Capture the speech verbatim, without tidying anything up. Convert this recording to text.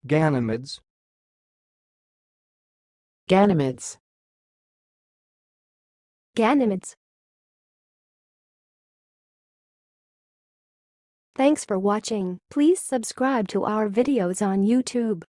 ganymedes, ganymedes, ganymedes. Thanks for watching. Please subscribe to our videos on YouTube.